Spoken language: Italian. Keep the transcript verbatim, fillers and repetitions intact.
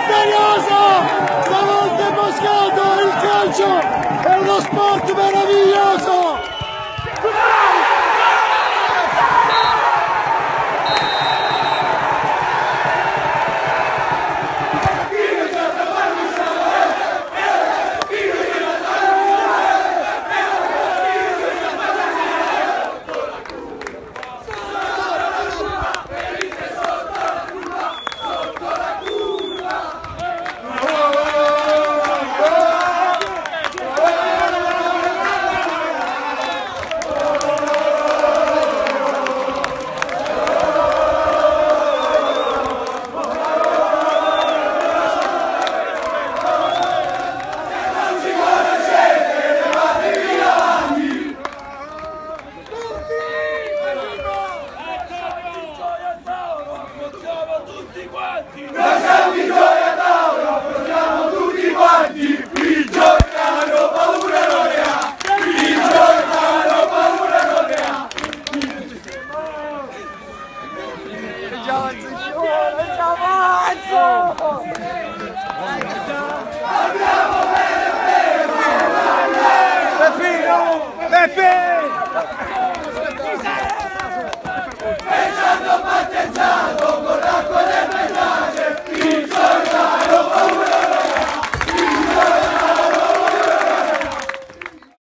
misteriosa! Stavolta è Moscato, il calcio è uno sport meraviglioso! Noi siamo di Gioia Tauro, affrontiamo tutti quanti. Il Giordano paura non ne ha, il Giordano paura non ne ha. Peppino! Peppe!